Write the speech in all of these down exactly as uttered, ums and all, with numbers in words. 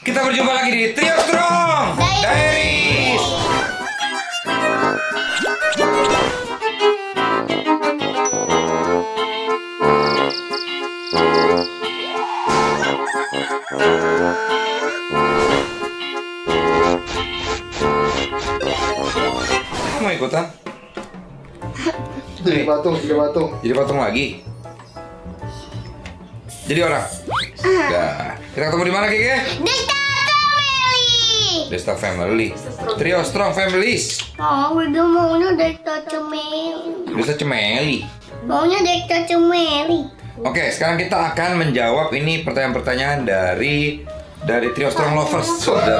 Kita berjumpa lagi di Trio Strong Diaries. Mau ikutan? Jadi patung, jadi patung. Jadi patung lagi. Jadi orang. Dah. Kita ketemu di mana, Kike? Desta Family. Trio Strong Families. Oh, udah maunya Desta Cemeli. Desta Cemeli. Maunya Desta Cemeli. Oke, sekarang kita akan menjawab ini pertanyaan-pertanyaan dari dari Trio Strong Lovers.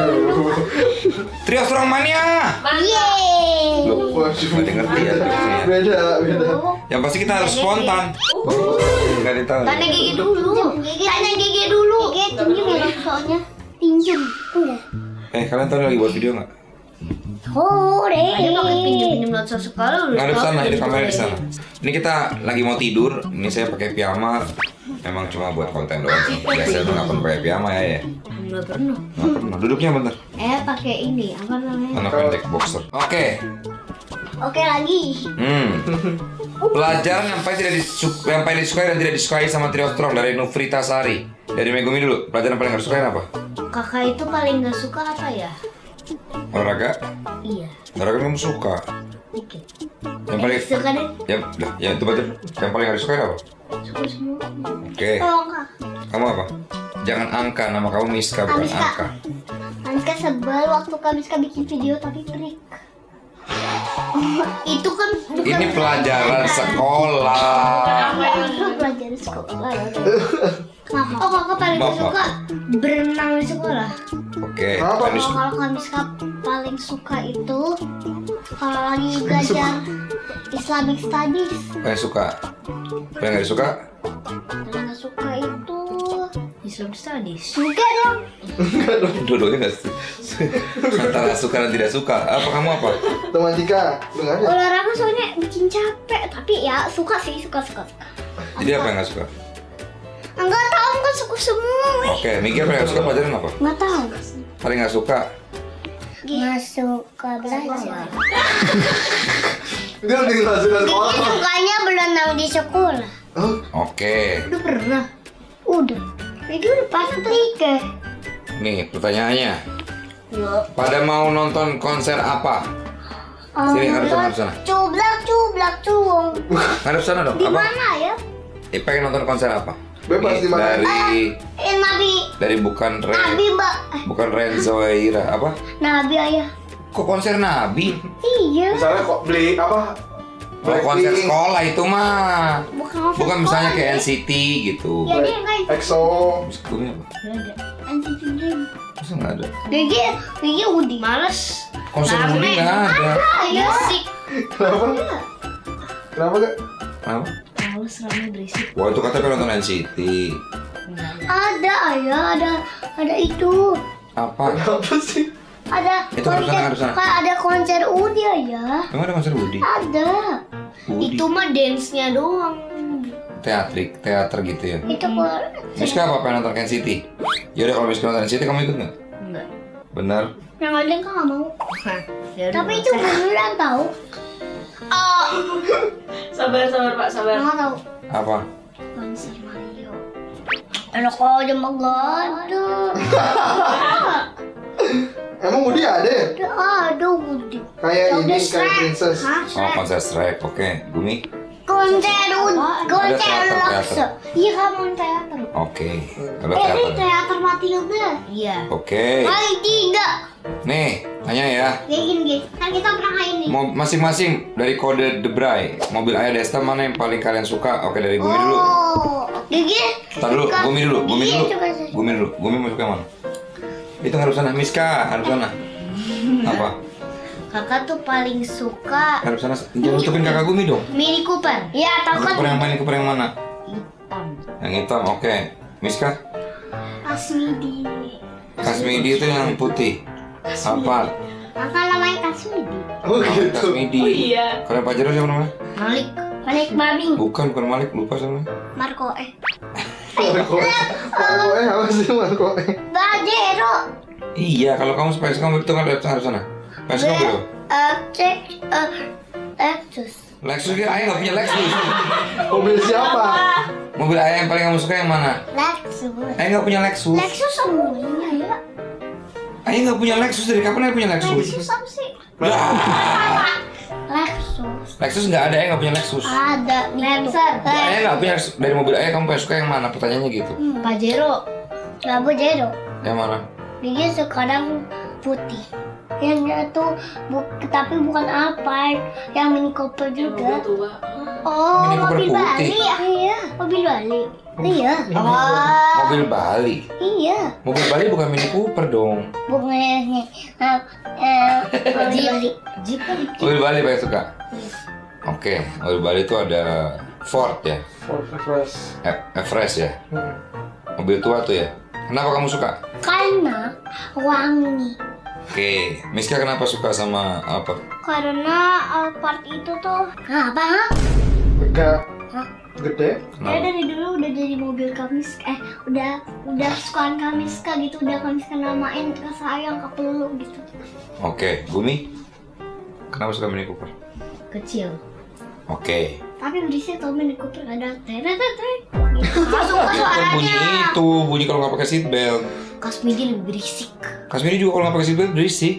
Trio Strong Mania. Yeay. Loh, nggak ngerti ya jokesnya. Beda, beda. Yang pasti kita harus spontan. Nggak ditahu. Tanya gigi dulu. Tanya gigi dulu. Gigi pinjam ya soalnya. Pinjam. Udah. Eh, kalian tahu lagi buat video nggak? Hore. Dia pakai pinjam-pinjam langsung sekolah. Ngadep sana, di kamera di sana. Ini kita lagi mau tidur. Ini saya pakai piyama. Emang cuma buat konten doang sih. Biasanya tuh nggak pernah pakai piyama ya ya. Nggak pernah. Nggak pernah. Duduknya bentar. Eh, pakai ini apa namanya? Anak pendek boxer. Oke. Oke lagi. Hmm. Pelajaran yang paling tidak disukai, yang paling disukai dan tidak disukai sama Trio Strong dari Nufrita Sari. Dari Megumi dulu. Pelajaran yang paling nggak disukai apa? Kakak itu paling nggak suka apa ya? Olahraga. Iya. Olahraga kamu suka. Dikit. Yang paling Suka deh. ya, dah, ya itu berarti yang paling nggak disukai apa? Suka semua. Oke. Oh, enggak. Kamu apa? Jangan angka, nama kamu Miska bukan Miska. angka. Anka sebel waktu Kamiska bikin video tapi trik. Itu kan bukan Ini pelajaran sekolah. Itu pelajaran sekolah. Kenapa? Oh, kakak paling Bapak. suka berenang di sekolah. Oke. Apa? Kami Kalau su- kalau Kamiska paling suka itu kalau lagi belajar Islamic Studies. paling suka. Paling nggak disuka? Paling nggak suka itu Islam Studies. Juga dong. Dua-duanya nggak su- antara suka dan tidak suka. Apa kamu apa? Tematika, lu nggak ada? Olahraga soalnya bikin capek, tapi ya suka sih, suka suka suka. Jadi apa yang nggak suka? Enggak tahu, kan suka semua. Oke, mikir paling nggak suka pelajaran apa? Enggak tahu. Paling nggak suka? Nggak suka belajar. Dia lebih nggak suka Gigi sekolah. sukanya berenang di sekolah. Oh, Oke. Udah pernah? Udah. Gigi udah pasti ke. Nih pertanyaannya. Pada mau nonton konser apa? Sini, ngadep sana, ngadep sana. Cublak cublak cuung. Ngadep sana dong. Di Apa? mana ya? Eh, pengen nonton konser apa? Bebas Nih, di mana? Dari Eh, Nabi. dari bukan Ren, Nabi, Mbak. Eh, bukan Renzo Ira apa? Nabi ayah. Kok konser Nabi? Iya. Misalnya kok beli apa? Oh, konser sekolah itu mah. Bukan Bukan misalnya kayak N C T gitu. Ya dia enggak EXO. Musiknya apa? ada. N C T Dream. Masa nggak ada? Gigi, Gigi Udi. Males. Konser Budi nggak ada. Ayo. Musik. Kenapa? Kenapa gak? Kenapa? Males rame berisik. Wah itu katanya pengen nonton N C T. Ada ayah, ada ada itu. Apa? Kenapa sih? Ada Itu harus sana, konser, harus sana. kan ada konser Udi ayah. Emang ada konser Budi? Ada. Budi. Itu mah dance-nya doang. Teatrik, teater gitu ya. Itu kok. Miska apa pengen nonton N C T? Yaudah kalau Miska nonton N C T kamu ikut nggak? Enggak. Benar. Yang ada kan nggak mau. Tapi itu beneran tahu. Oh, Sabar, sabar Pak, sabar. nggak tahu. Apa? Konser Mario. Enak aja mah gado. Emang Udi ada ya? Ada ada Udi. Kayak Ya ini, udah, kayak Shrek. princess. Hah? Oh Shrek? konser Shrek, oke. Gumi? Konser Udi. Konser teater, Laksa. teater. Iya kamu teater. Oke. Kalau Eh ini teater. teater Matilda. Iya. Oke. Kali tiga. Nih, tanya ya. Kayak gini gini. Kan kita pernah kayak ini. Mau masing-masing dari kode The Bray, mobil ayah Desta mana yang paling kalian suka? Oke dari Gumi dulu. Oh, Gigi. Tar dulu, suka- Gumi dulu, Gumi Gigi dulu. suka sih. Gumi dulu. Gumi mau suka yang mana? Itu harus sana, Miska, harus sana. Apa? Kakak tuh paling suka Harus sana. Jangan tutupin kakak Gumi dong. Mini Cooper. Iya, tahu kan? Cooper yang mana? Cooper yang mana? Hitam. Yang hitam, oke. Miska? Kasmidi. Kasmidi itu yang putih. Apa? Kakak namanya Kasmidi. Oh gitu. Kasmidi. Oh iya. Kalau yang Pajero siapa namanya? Malik. Malik Babing. Bukan, bukan Malik, lupa sama. Marco eh. Marco. Marco eh apa sih Marco eh? Bajero. Iya, kalau kamu supaya suka mobil itu kan lihat sana sana. Supaya suka mobil. Uh, cek uh, Lexus. Lexus kan ayah nggak punya Lexus. Mobil siapa? Mobil ayah yang paling kamu suka yang mana? Lexus. Ayah nggak punya Lexus. Lexus semuanya ya. Ayah nggak punya Lexus dari kapan ayah punya Lexus? Lexus apa sih? Lah. Lexus. Lexus nggak ada, ayah nggak punya Lexus. Ada. Lancer. Ayah nggak punya Lexus. Dari mobil ayah kamu paling suka yang mana? Pertanyaannya gitu. Hmm. Pajero. Nggak Pajero. Yang mana? Dia sekarang putih. Yang itu bu tapi bukan Alphard, yang Mini Cooper juga. Tua. Oh, Mini Cooper mobil putih. Bali. Iya, mobil Bali. Iya. Oh, Mobil Bali. iya. Mobil Bali bukan Mini Cooper dong. Bukan ini. Nah, eh, mobil Bali. Jeep kan. Mobil Bali paling suka. Oke, mobil Bali itu ada Ford ya, Ford Everest. E- Everest ya. Hmm. Mobil tua tuh ya. Kenapa kamu suka? Karena wangi. Oke, Miska kenapa suka sama apa? Karena Alphard itu tuh apa? Enggak Hah? gede. Saya Kenapa? dari dulu udah jadi mobil Kamiska, eh udah udah sukaan Kamiska gitu, udah Kamiska namain ke sayang ke pelulu gitu. Oke, Bumi. Kenapa suka Mini Cooper? Kecil. Oke. Tapi berisik tau Mini Cooper ada teret teret. Masuk ke Bukan bunyi suaranya. itu, bunyi kalau nggak pakai seatbelt. Kasmidi lebih berisik. Kasmini juga kalau nggak pakai seatbelt berisik.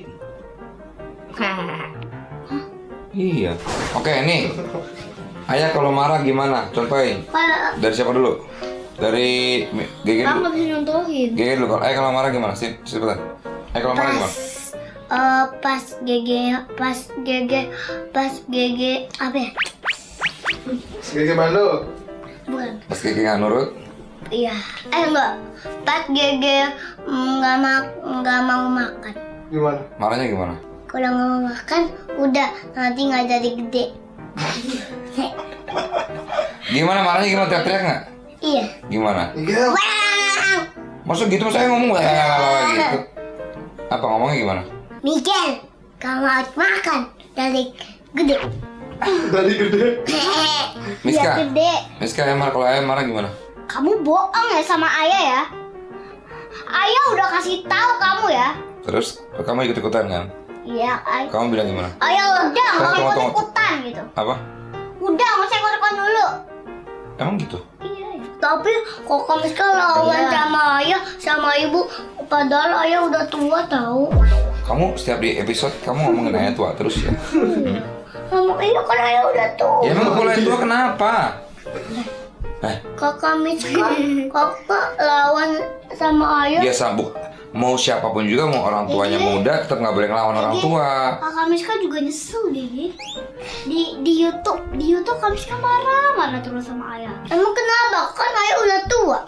Iya. Oke, nih. Ayah kalau marah gimana? Contohin. Kalau Dari siapa dulu? Dari Mi- Gege kamu dulu. nggak bisa nyontohin. Gege dulu. Kalau ayah kalau marah gimana? Sini, sebentar. Ayah kalau marah Pas gimana? eh pas G G pas G G pas G G apa ya? Segede Bandung. Bukan. Pas Gege nggak nurut. Iya. Eh enggak. Pas G G nggak mau nggak mau makan. Gimana? Marahnya gimana? Kalau nggak mau makan, udah nanti nggak jadi gede. Gimana marahnya gimana? Teriak-teriak nggak? Iya. Gimana? Miguel. Wah, Maksud gitu saya ngomong wah gitu. Apa ngomongnya gimana? Miguel, kamu harus makan dari gede. Dari gede. Miska. Biar gede. Miska ayah marah, kalau ayah marah gimana? Kamu bohong ya sama ayah ya? Ayah udah kasih tahu kamu ya? Terus kamu ikut-ikutan kan? Iya, ayah. Kamu bilang gimana? Ayah udah nggak Tunggu, usah tunggu, tunggu. ikut-ikutan gitu. Apa? Udah nggak usah ikut-ikutan dulu. Emang gitu? Iya. Tapi kok kamu sekarang lawan Iya. sama ayah sama ibu, padahal ayah udah tua tahu. Kamu setiap di episode kamu ngomongin ayah tua terus ya? Hmm. Sama iya kan ayah udah tua. Ya emang kalau ayah tua kenapa? Eh, Kakak Miska, kakak lawan sama ayah. dia sambung. Mau siapapun juga, mau orang tuanya muda, tetap nggak boleh ngelawan orang tua. Kakak Miska juga nyesel Gigi. Di di YouTube, di YouTube Kak Miska marah mana terus sama ayah. Emang kenapa? Kan ayah udah tua.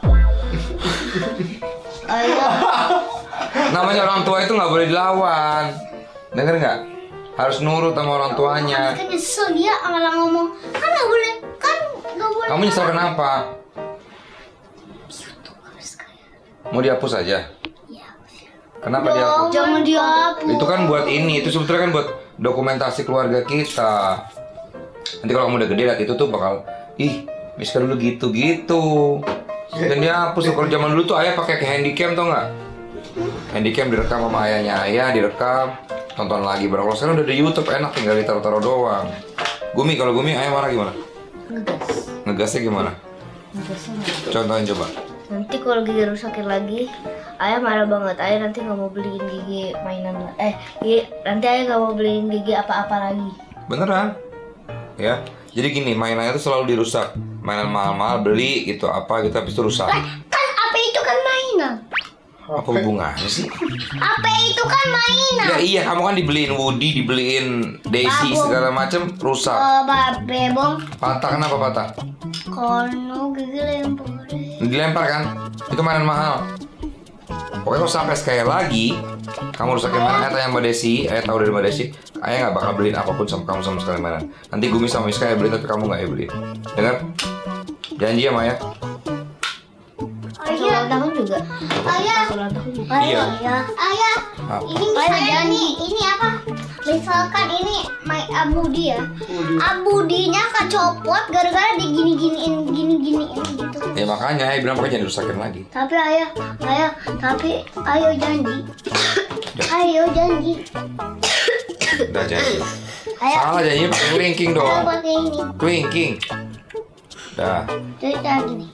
Ayah. Namanya orang tua itu nggak boleh dilawan. Dengar nggak? Harus nurut sama orang tuanya. Kak Miska nyesel dia malah ngomong kan nggak boleh, kan nggak boleh. Kamu nyesel kenapa? YouTube Kak Miska ya. Mau dihapus aja? Iya. Kenapa dihapus? Jangan dihapus. Itu kan buat ini, itu sebetulnya kan buat dokumentasi keluarga kita. Nanti kalau kamu udah gede lihat itu tuh bakal, ih, Miska dulu gitu-gitu. Dan dihapus tuh. Kalau zaman dulu tuh ayah pakai ke handycam tau nggak? Handycam direkam sama ayahnya ayah, direkam, tonton lagi. Baru kalau sekarang udah di YouTube enak, tinggal ditaruh-taruh doang. Gumi, kalau Gumi ayah marah gimana? Ngegas. Ngegasnya gimana? Ngegasnya nggak. Contohin coba. Nanti kalau gigi rusakin lagi, ayah marah banget. Ayah nanti nggak mau beliin gigi mainan. la- Eh, gigi, nanti ayah nggak mau beliin gigi apa-apa lagi. Beneran? Ya. Jadi gini, mainannya tuh selalu dirusak. Mainan mahal-mahal beli gitu apa gitu habis itu rusak. Kan apa itu kan mainan. Apa hubungannya sih? Apa itu kan mainan. Ya iya, kamu kan dibeliin Woody, dibeliin Daisy Babong. segala macem rusak. Oh, babe, bong. Patah kenapa patah? Kono gigi lempar. Dilempar kan? Itu mainan mahal. Pokoknya kalau sampai sekali lagi kamu rusakin mainan, ayah tanya Mbak Desi, ayah tahu dari Mbak Desi, ayah nggak bakal beliin apapun sama kamu sama sekali mainan. Nanti Gumi sama Miska ayah beliin tapi kamu nggak ayah beliin. Dengar? Janji ya Maya? Pas ulang tahun juga. Ayah. Pas ulang tahun juga. Iya. Ayah. Ayah. Apa? Ini misalnya nih, ini apa? Misalkan ini my abudi ya. Abudinya kecopot gara-gara digini-giniin, gini-giniin gitu. Ya makanya ayah bilang pokoknya jangan dirusakin lagi. Tapi ayah, ayah, tapi ayo janji Ayo janji. Udah janji. Ayo. Salah janjinya pakai kelingking Ayo dong. pakai ini. Kelingking. Dah, Jadi lagi nih.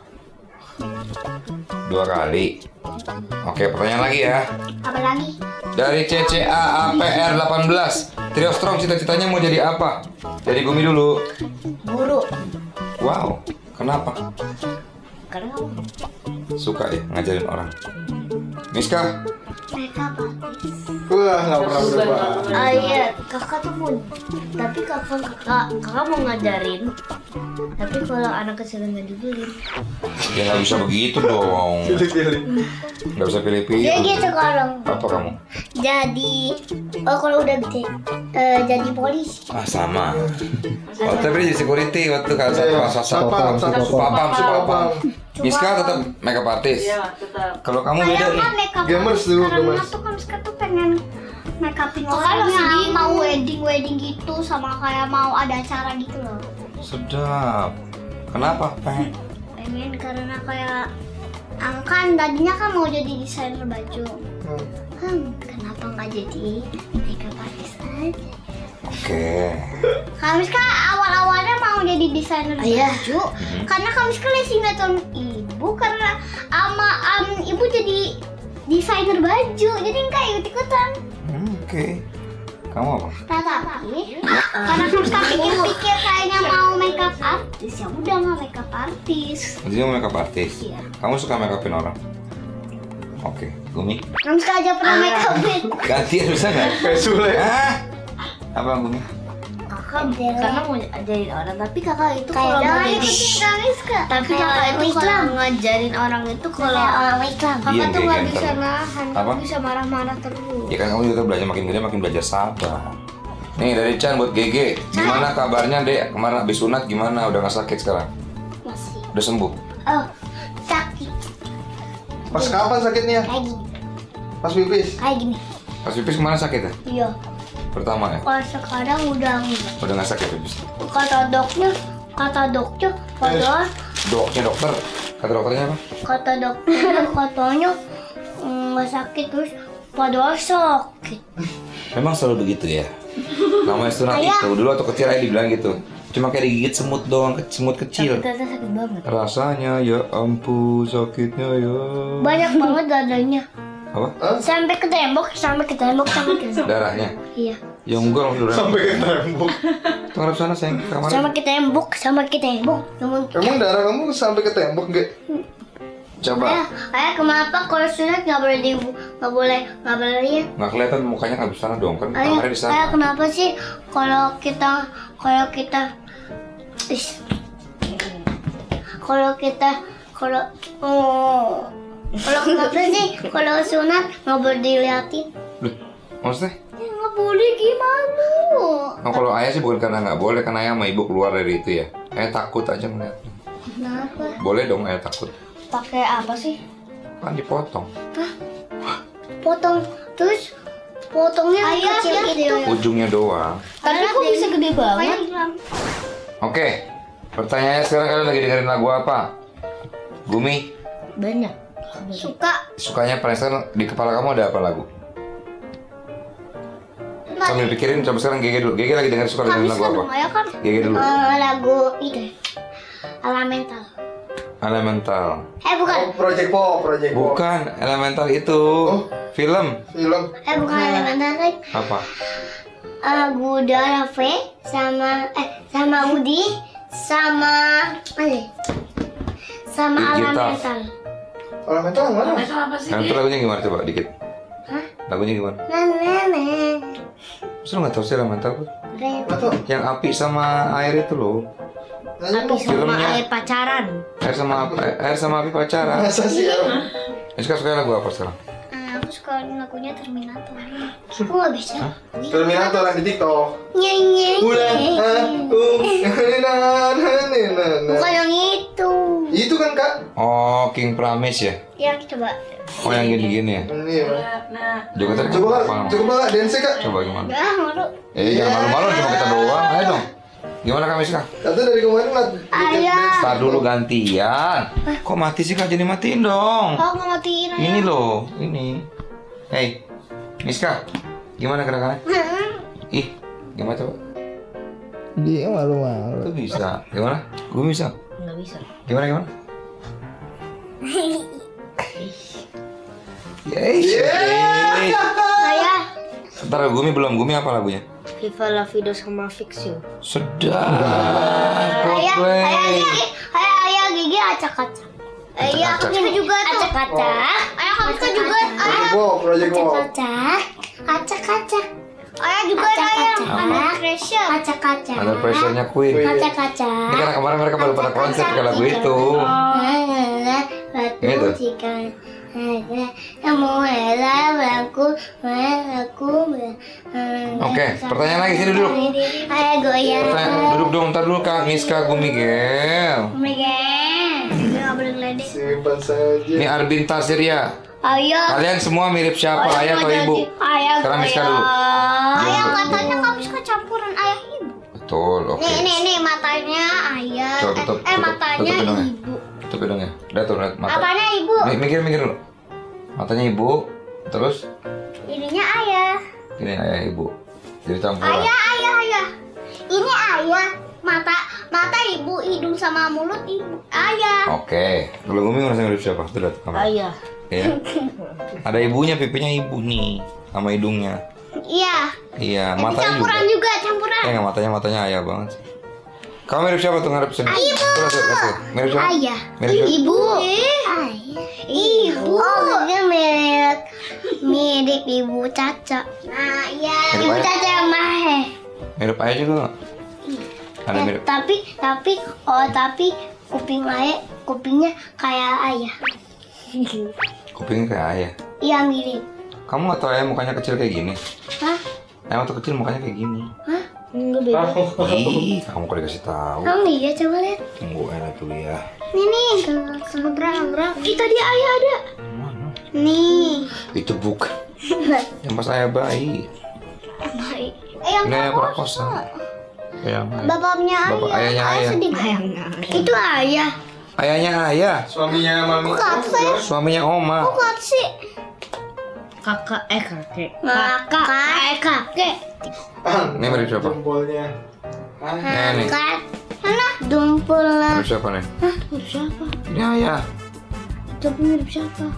dua kali. Oke, pertanyaan lagi ya. Apa lagi? Dari C C A A P R delapan belas. Trio Strong cita-citanya mau jadi apa? Jadi Gumi dulu. Guru. Wow, kenapa? Karena kamu Suka ya ngajarin orang. Miska, Mereka apa? Wah, nggak pernah berubah. Ah iya, kakak tuh mau, tapi kakak kakak kakak mau ngajarin, tapi kalau anak kecil nggak dibully. ya nggak bisa begitu dong. Pilih-pilih. Nggak bisa pilih-pilih. Dia gitu kalau Apa kamu? jadi oh kalau udah gede eh, jadi polisi. Ah sama. Oh tapi dia jadi security waktu kan Iya, satu satu sapam, sapam. supapam supapam. Sapam. Miska tetap makeup artist. Iya, tetap. Kalau kamu beda Kayak nih. kan makeup Gamers artist. dulu, Karena gamers. tuh kan sekarang tuh pengen make upin Oh, orang masih yang bingung. mau wedding wedding gitu sama kayak mau ada acara gitu loh. Sedap. Kenapa? Pengen. Pengen karena kayak ah, kan tadinya kan mau jadi desainer baju. Hmm. Hmm, kenapa nggak jadi makeup artist aja? Oke. Kamiska awal-awalnya mau jadi desainer Ayah. baju karena Kamiska lihat sinetron ibu karena ama am ibu jadi desainer baju jadi nggak ikut-ikutan. Hmm, Oke. Kamu apa? Nah, tapi karena Kamiska pikir-pikir kayaknya mau makeup artist ya udah nggak makeup artist. Jadi mau makeup artist. Iya. Kamu suka make upin orang? Oke. Gumi. Kamiska aja pernah make upin. Gantian bisa nggak? Kayak Sule. Ah. Apa Gumi? Kakak karena mau ngajarin orang, tapi kakak itu Kayak kalau mau jangan jadi, ikutin Kamiska. tapi kakak itu kalau ngajarin orang itu kalau Kayak orang Islam. kakak Diam tuh kayak nggak ganteng. bisa nahan, Apa? kakak bisa marah-marah terus. Ya kan kamu juga belajar makin gede makin belajar sabar. Nih dari Chan buat G G. Gimana kabarnya Dek? Kemarin habis sunat gimana? Udah nggak sakit sekarang? Masih. Udah sembuh? Oh, sakit Pas kapan sakitnya? kayak gini, Pas pipis. kayak gini. Pas pipis kemana sakit ya? Iya. Pertama ya? Kalau sekarang udah enggak. Udah nggak sakit pipis? Kata dokter, kata dokter, padahal Dokternya dokter? Kata dokternya apa? kata dokternya katanya mm, nggak sakit terus padahal sakit. Memang selalu begitu ya? Namanya sunat Ayah. itu. Dulu waktu kecil Ayah dibilang gitu. Cuma kayak digigit semut doang, ke- semut kecil. Ternyata sakit banget. Rasanya ya ampun sakitnya ya. Banyak banget dadanya. Apa? Sampai ke tembok, sampai ke tembok, sampai ke tembok. Darahnya? Iya. Ya enggak lah udah. Sampai ke tembok. Tuh ngarep sana sayang kamar. Sama ke tembok, sama ke tembok. Namun Emang darah kamu sampai ke tembok nggak? Coba. ayah, ayah kenapa kalau sunat nggak boleh di nggak boleh nggak boleh lihat? Nggak kelihatan mukanya nggak di sana dong kan Ayah, kamarnya di sana. ayah kenapa sih kalau kita kalau kita Ish. kalau kita kalau oh, kalau kenapa sih kalau sunat nggak boleh diliatin? Loh, maksudnya? Ya nggak boleh gimana? Oh, kalau ayah sih bukan karena nggak boleh, karena ayah sama ibu keluar dari itu ya. Ayah takut aja ngeliat. Kenapa? Boleh dong ayah takut. Pakai apa sih? Kan dipotong. Potong terus potongnya kecil gitu. Ujungnya doang. Tapi kok bisa gede banget? Oke. Pertanyaannya sekarang kalian lagi dengerin lagu apa? Gumi, Banyak. Suka sukanya paling sekarang di kepala kamu ada apa lagu? Sambil pikirin, coba sekarang Gege dulu. Gege lagi denger suka dengerin lagu apa? ya kan? Gege dulu. Eh, lagu itu Elemental. Elemental. Eh bukan, Oh, Project Pop, Project Pop. Bukan, Elemental itu film. Film. eh bukan Elemental kan? Apa? Eh Guda Rafe sama eh sama Udi sama apa ya? Sama Gita. Elemental. Elemental yang mana? Itu apa sih? Elemental lagunya gimana coba dikit? Hah? Lagunya gimana? Nenek. Terus lu nggak tahu sih Elemental tuh? Nggak tahu. Yang api sama air itu loh. Nanya Api dong. sama Filmnya. air pacaran. Air sama air sama api pacaran. Masa sih? Em? Ini sekarang suka lagu apa sekarang? Eh, aku suka lagunya Terminator. Aku nggak bisa. Terminator yang di TikTok. Nyanyi. Bulan aku. Bukan yang itu. Itu kan kak? Oh, King Promise ya? Ya coba. Oh, yang gini-gini ya? Ini ya. Nah, Juga tadi Coba kak, apa? coba kak, dance kak. Coba gimana? Ah malu. Eh, jangan malu-malu cuma kita doang. Ayo dong. Gimana kami sih kak? Kata dari kemarin lah. Ayah. Start dulu gantian. Kok mati sih kak? Jadi matiin dong. Oh nggak matiin aja. Ini loh, ini. Hey, Miska, gimana gerakannya? Ih, gimana coba? Dia malu-malu. Itu bisa. Gimana? Gue bisa. Nggak bisa. Gimana gimana? Yeay. Ayah. Ntar Gumi belum. Gumi apa lagunya? Viva La Vida sama Fix You. Sedap. Ayah, Coldplay. ayah gigi, ayah ayah gigi acak-acak. Ayah aku Acak-acak. juga tuh. Acak-acak. Ayah kamu juga. Ayah Project Wow, Project Wow. acak-acak. Acak-acak. Ayah juga ada yang Under Pressure. Acak-acak. Ada pressure-nya Queen. Acak-acak. Ini karena kemarin mereka baru pada konser ke lagu itu. Ini tuh. Oke, pertanyaan lagi sini duduk. Ayo goyang. Pertanyaan, duduk dong, ntar dulu Kak Miska Gumigel. Megan. Nggak boleh ngeledek. Simpan saja. Ini Arbin Tasirya. Ayo. Kalian semua mirip siapa? Ayah atau ibu? Ayah Sekarang Miska dulu. Ayah katanya kamu suka campuran ayah ibu. Betul, oke. Nih nih nih matanya ayah. Coba Eh, tutup, eh tutup, matanya tutup hidungnya. ibu. Tutup hidungnya. Udah tuh, lihat mata. Apanya ibu? Mi- Mikir, mikir dulu. Matanya ibu, terus Ininya ayah. ini ayah ibu. Jadi campuran. Ayah ayah ayah. Ini ayah. Mata mata ibu, hidung sama mulut ibu. Ayah. Oke, kalau Gumi ngerasa mirip siapa? Tuh lihat kamera. Ayah. Iya. Ada ibunya, pipinya ibu nih, sama hidungnya. Iya. Iya, Ini matanya juga. campuran juga, campuran. Eh, nggak, matanya matanya ayah banget sih. Kamu mirip siapa tuh ngarep sini? Ibu. Tuh, lihat, lihat, lihat. Mirip siapa? Ayah. Mirip siapa? Ibu. Ayah. Ibu. Oh, dia mirip mirip ibu Caca. Nah, iya. Mirip Ibu ayah? Caca Mahe. Mirip ayah juga nggak? Ada Ya, mirip. tapi tapi oh tapi kuping ayah kupingnya kayak ayah. Kupingnya kayak ayah. Iya mirip. Kamu nggak tahu ayah mukanya kecil kayak gini? Hah? Ayah waktu kecil mukanya kayak gini. Hah? Enggak beda. Ih, kamu kok dikasih tahu? Kamu iya coba lihat. Tunggu ayah dulu ya. Nih nih. Seberang seberang. Ih tadi ayah ada. Mana? Nih. Itu bukan. Yang pas ayah bayi. Baik. Eh, yang Ini ayah prakosa. prakosa. Yang Bapaknya ayah. Bapak ayahnya ayah. sedih. Itu ayah. Ayahnya ayah. Suaminya mami. Kok kakek? Suaminya oma. Kok kakek sih? Kakak eh kakek. Kakak. Eh kakek. Ah, Ini mirip siapa? Jempolnya. Ah, Nah, nih. Kakak. Mana? Dumpul. Mirip siapa nih? Hah, mirip siapa? Ini ayah. Coba mirip siapa?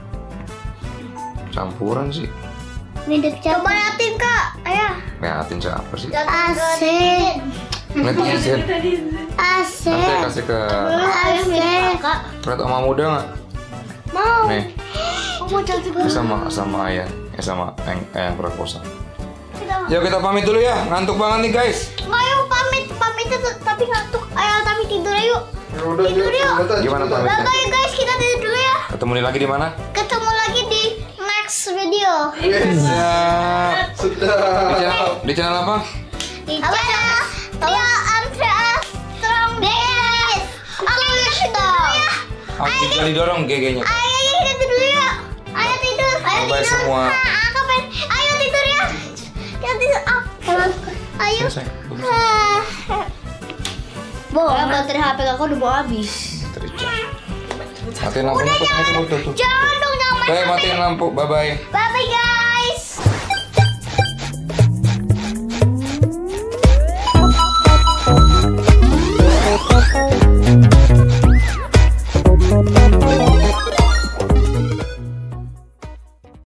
Campuran sih. Mirip siapa? Coba liatin kak. Ayah. Ngeliatin siapa sih? Asik. Netizen. Asik. Nanti kasih ke Asik. lihat oma muda nggak? Mau. Nih, Mau cantik ini sama sama ayah, ya sama yang yang prakosa. Yuk kita pamit dulu ya, ngantuk banget nih guys. Ayo pamit, pamit itu tapi ngantuk. Ayo tapi tidur yuk. Ya udah, Tidur yuk. yuk. Sebentar, Gimana sebentar. pamitnya? Bye bye guys, kita tidur dulu ya. Ketemu lagi di mana? Ketemu lagi di next video. Yes, Ya. Di sudah. channel, di channel apa? Di channel Dia Andreas Strong Days. Ayo kita. Oh, tinggal didorong G G-nya. Ayo kita tidur dulu ya. Ayo tidur. Ayo Bye-bye tidur. semua. Ah, aku pengen. Ayo tidur ya. Kita tidur. Ah, ayo. Ya, sayang. Ah. Bohong, baterai H P kakak udah mau habis. Tericak. Matiin lampunya, tuh, tuh, tuh, tuh. Jangan dong, jangan main Baik, H P. matiin lampu. Bye bye. Bye bye guys.